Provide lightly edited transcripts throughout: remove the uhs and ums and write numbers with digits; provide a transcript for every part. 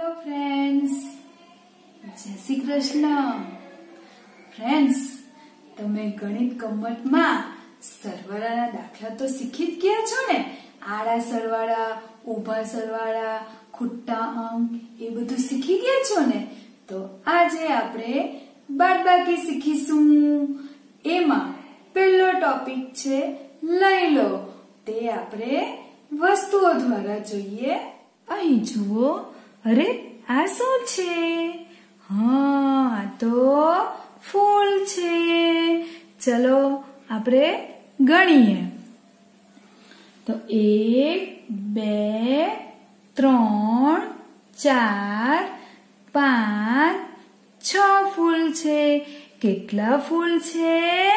Hello friends, जय Shri Krishna. Friends, તમે ગણિત ગમ્મતમાં સરવાળાના દાખલા તો શીખી જ ગયા છો ને? આડા સરવાળા, ઊભા સરવાળા, ખૂટા અંક એ બધું શીખી ગયા છો ને? તો આજે આપણે બાદબાકી શીખીશું। એમાં પહેલો ટોપિક છે લઈ લો। તે આપણે વસ્તુઓ દ્વારા જોઈએ। અહીં જુઓ, અરે આ શું છે? હા, આ તો ફૂલ છે। ચલો આપણે ગણીએ તો 1 2 3 4 5 6 ફૂલ છે। કેટલા ફૂલ છે?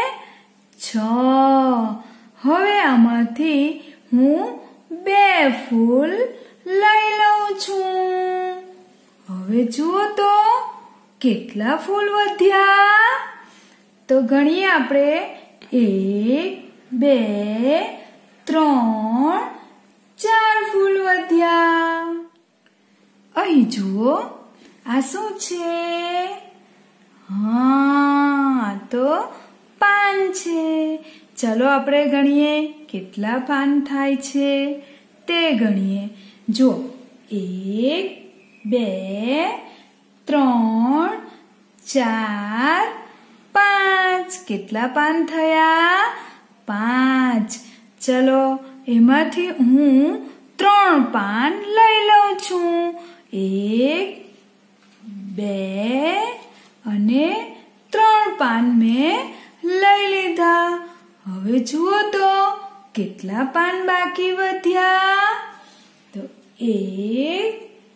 6। હવે આમાંથી હું 2 ફૂલ લઈ લઉં છું। હવે જુઓ તો કેટલા ફૂલ વધ્યા? તો ગણીએ આપણે 1 2 3 4 ફૂલ વધ્યા। અહીં જુઓ, આ શું છે? હા, તો પાન છે। ચલો આપણે ગણીએ કેટલા પાન થાય છે તે ગણીએ। જો 1 2 3 4 5 કેટલા પાન થયા? 5। ચલો એમાંથી હું 3 પાન લઈ લઉં છું। 1 2 અને 3 પાન મેં લઈ લીધા। હવે જુઓ તો કેટલા પાન બાકી વધ્યા? તો 1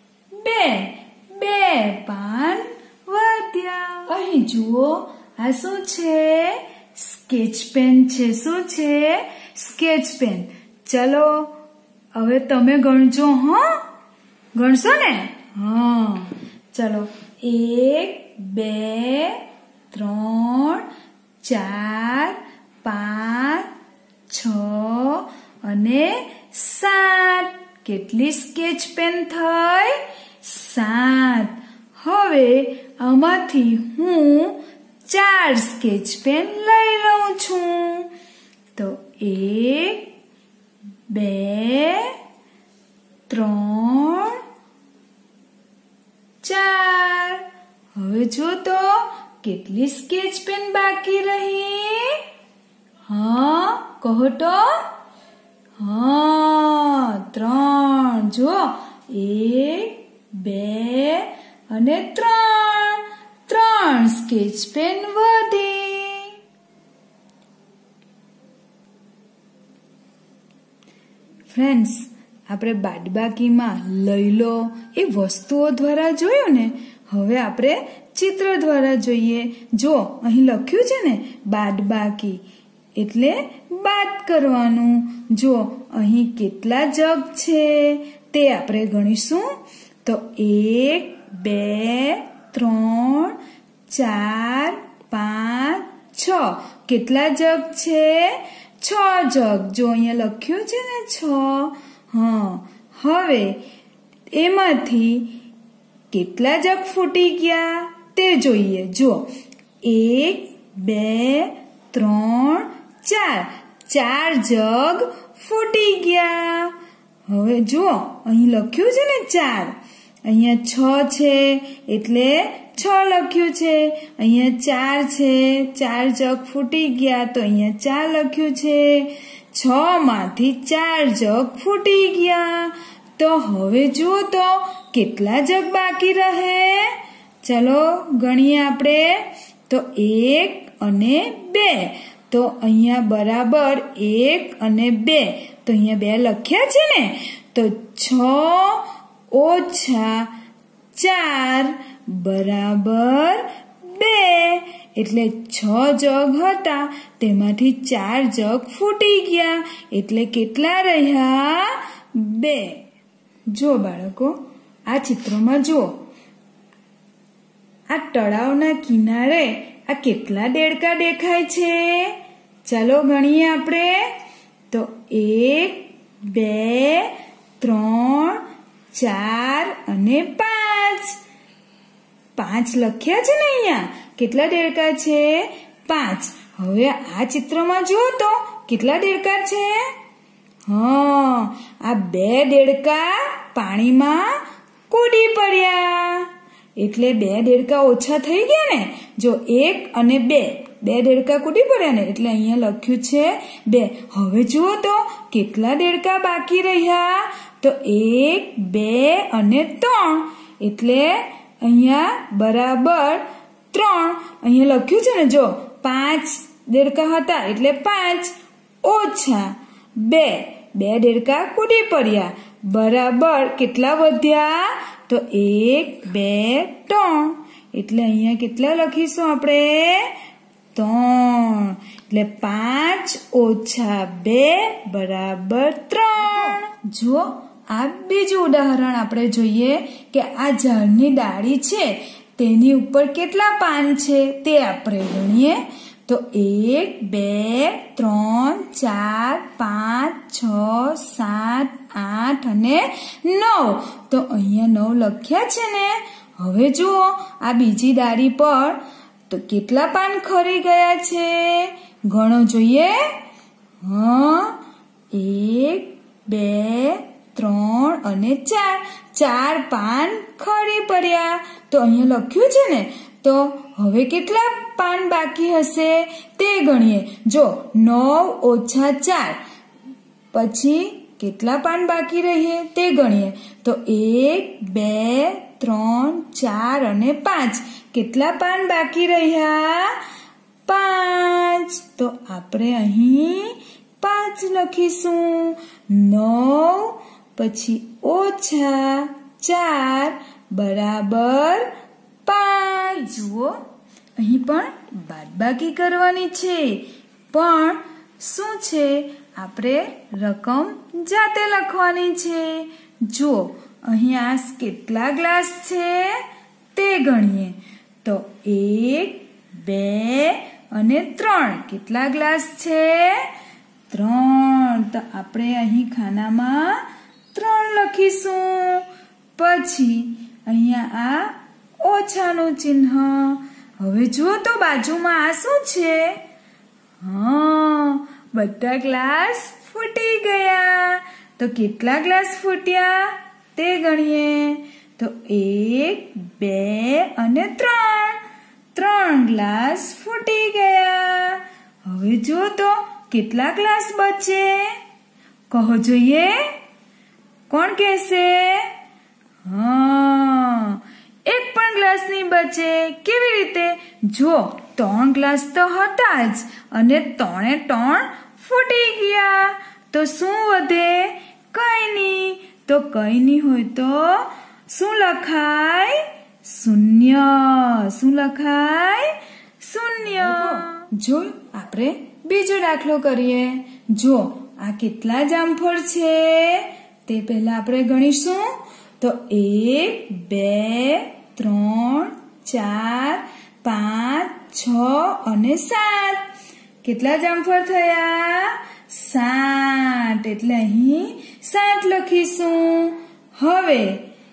2 પાન વધ્યા। અહીં જુઓ, આ શું છે? સ્કેચ પેન છે। શું છે? Sketch pen. ચલો હવે તમે ગણજો। હા, ગણશો ને? હા, ચલો 1 2 3 4 5 6 અને 7। કેટલી સ્કેચ પેન થઈ? 7। હવે આમાંથી હું 4 સ્કેચ પેન લઈ લઉં છું। તો 1 2 3 4। હવે જો તો કેટલી સ્કેચ પેન બાકી રહી? હા, કહો તો? હા, 3। જો 1 2 અને 3 સ્કેચ પેન વધી। ફ્રેન્ડ્સ, આપણે બાદબાકીમાં લઈ લો એ વસ્તુઓ દ્વારા જોયું ને? હવે આપણે ચિત્ર દ્વારા જોઈએ। જો અહીં લખ્યું છે ને બાદબાકી, એટલે બાદ કરવાનું। જો અહીં કેટલા જગ છે તે આપણે ગણીશું। તો 1 2 3 4 5 6। કેટલા જગ છે? 6 જગ। જો અહીંયા લખ્યું છે ને 6। હા, હવે એમાંથી કેટલા જગ ફૂટી ગયા તે જોઈએ। જો 1 2 3 4 જગ ફૂટી ગયા। હવે જો અહીં લખ્યું છે ને 4, અહીંયા 6 છે એટલે 6 લખ્યું છે। અહીંયા 4 છે, 4 જગ ફૂટી ગયા તો અહીંયા 4 લખ્યું છે। 6 માંથી 4 જગ ફૂટી ગયા। તો હવે જુઓ તો કેટલા જગ બાકી રહે? ચલો ગણીએ આપણે। તો 1 અને 2। તો અહીંયા બરાબર 1 અને 2, તો અહીંયા 2 લખ્યા છે ને? તો 6 ઓછા 4 બરાબર 2। એટલે 6 જગ હતા તેમાંથી 4 જગ ફૂટી ગયા, એટલે કેટલા રહ્યા? 2। જો બાળકો, આ ચિત્રમાં જુઓ, આ તળાવના કિનારે આ કેટલા દેડકા દેખાય છે? ચાલો ગણીએ આપણે। તો 1 2 3 4 અને 5। 5 લખ્યા છે ને અહીંયા કેટલા દેડકા છે 5 હવે આ ચિત્રમાં જુઓ તો કેટલા દેડકા છે હા આ 2 દેડકા પાણીમાં કૂદી પડ્યા એટલે 2 દેડકા ઓછા થઈ ગયા ને જો 1 અને 2 દેડકા કૂદી પડ્યા ને એટલે અહીંયા લખ્યું છે 2 હવે જુઓ તો કેટલા દેડકા બાકી રહ્યા તો 1 2 અને 3 એટલે અહીંયા બરાબર 3 અહીંયા લખ્યું છે ને જો 5 દેડકા હતા એટલે 5 ઓછા 2 દેડકા કૂદી પડ્યા બરાબર કેટલા વધ્યા તો 1 2 3 એટલે અહીંયા કેટલા લખીશું આપણે 3 એટલે 5 ઓછા 2 બરાબર 3 જો આ બીજું ઉદાહરણ આપણે જોઈએ કે આ ઝાડની ડાળી છે તેની ઉપર કેટલા પાન છે તે આપણે ગણીએ તો 1 2 3 4 5 6 7 8 અને 9 તો અહીંયા 9 લખ્યા છે ને હવે જુઓ આ બીજી ડાળી પર તો કેટલા પાન ખરી ગયા છે ગણો જોઈએ હા 1 2 3 અને 4 પાન ખરી પડ્યા તો અહીંયા લખ્યું છે ને તો હવે કેટલા પાન બાકી હશે તે ગણીએ જો 9 ઓછા 4 પછી કેટલા પાન બાકી રહીએ તે ગણીએ તો 1 2 3 4 અને 5 કેટલા પાન બાકી રહ્યા 5 તો આપણે અહીં 5 લખીશું 9 પછી ઓછા 4 બરાબર 5 જુઓ અહીં પણ બાદબાકી કરવાની છે પણ શું છે આપણે રકમ જાતે લખવાની છે જો અહીં આ કેટલા ગ્લાસ છે તે ગણીએ તો 1 2 અને 3 કેટલા ગ્લાસ છે 3 તો આપણે અહીં ખાનામાં 3 લખીશું પછી અહીંયા આ ઓછાનું ચિહ્ન હવે જુઓ તો બાજુમાં આ શું છે હા બધા ગ્લાસ ફૂટી ગયા તો કેટલા ગ્લાસ ફૂટ્યા તે ગણીએ તો 1 2 અને 3 ગ્લાસ ફૂટી ગયા હવે જુઓ તો કેટલા ગ્લાસ બચે કહો જોઈએ કોણ કહેશે હા એક પણ ગ્લાસ નહીં બચે કેવી રીતે જો 3 ગ્લાસ તો હતા જ અને 3 ફૂટી ગયા તો શું વધે કઈ નહીં તો કઈ નહીં હોય તો શું લખાય શૂન્ય શું લખાય શૂન્ય જો આપણે બીજો દાખલો કરીએ જો આ કેટલા જામફળ છે તે પહેલા આપણે ગણીશું તો 1 2 3 4 5 6 અને 7 કેટલા જામફળ થયા 7 એટલે અહીં 7 લખીશું હવે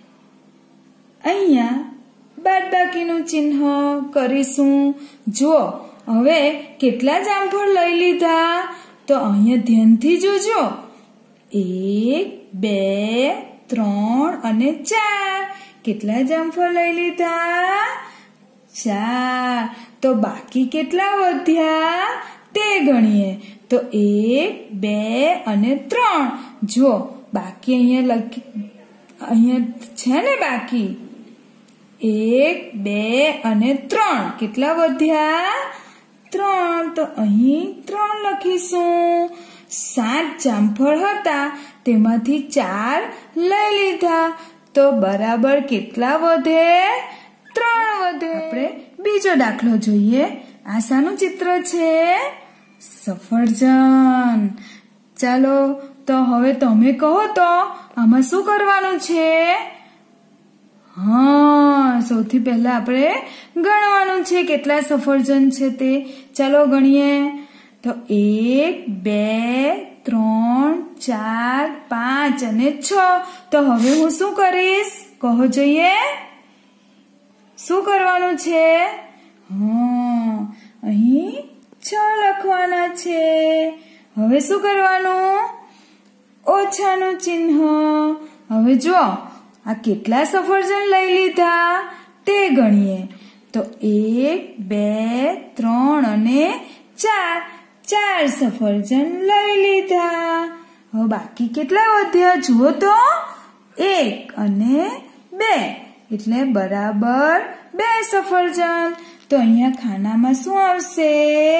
અહીંયા બાદબાકીનું ચિહ્ન કરીશું જો હવે કેટલા જામફળ લઈ લીધા તો અહીંયા ધ્યાનથી જોજો 1 2 3 અને 4 કેટલા જામફળ લઈ લીધા 4 તો બાકી કેટલા વધ્યા તે ગણીએ તો 1 2 અને 3 જો બાકી અહીંયા છે ને બાકી 1 2 અને 3 કેટલા વધ્યા 3 તો અહીં 3 લખીશું 7 જામફળ હતા તેમાંથી 4 લઈ લીધા તો બરાબર કેટલા વધે 3 વધે આપણે બીજો દાખલો જોઈએ આ શાનું ચિત્ર છે સફરજન ચાલો તો હવે તમે કહો તો આમાં શું કરવાનું છે હા સૌથી પહેલા આપણે ગણવાનું છે કેટલા સફરજન છે તે ચાલો ગણીએ તો 1 2 3 4 5 અને 6 તો હવે હું શું કરીશ કહો જોઈએ શું કરવાનું છે? અહીં 6 લખવાના છે. હવે શું કરવાનું? ઓછાનું ચિહ્ન. હવે જો આ કેટલા સફરજન લઈ લીધા તે ગણીએ. તો 1, 2, 3 અને 4. 4 સફરજન લઈ લીધા. હવે બાકી કેટલા વધ્યા જુઓ તો? 1 અને 2 એટલે બરાબર 2 સફરજન. તો અહીંયા ખાનામાં શું આવશે?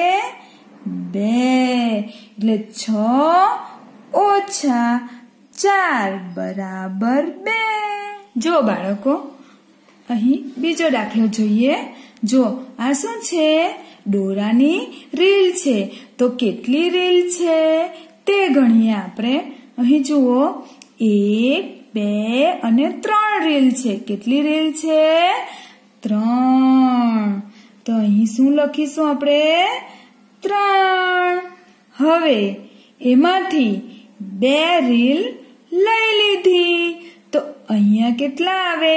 2 એટલે 6 ઓછા 4 બરાબર 2. જો બાળકો અહીં બીજો દાખલો જોઈએ. જો આ શું છે? દોરાની રીલ છે. તો કેટલી રીલ છે તે ગણીએ આપણે. અહીં જુઓ 1, 2 અને 3 રીલ છે. કેટલી રીલ છે? 3. તો અહીં શું લખીશું આપણે? 3. હવે એમાંથી 2 રીલ લઈ લીધી. તો અહીંયા કેટલા આવે?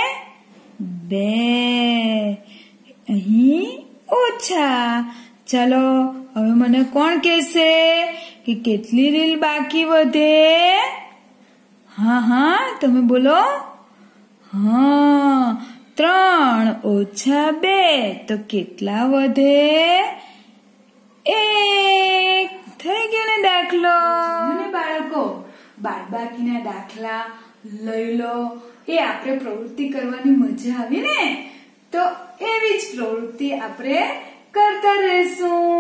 2. અહીં ઓછા. ચાલો હવે મને કોણ કહેશે કે કેટલી રીલ બાકી વધે? હા તમે બોલો. 3 ઓછા 2 તો કેટલા વધે? 1. થઈ ગયો ને દાખલો. મને બાળકો બાદબાકીના દાખલા લઈ લો એ આપણે પ્રવૃત્તિ કરવાની મજા આવી ને. તો એવી જ પ્રવૃત્તિ આપણે કરતા રહેશું.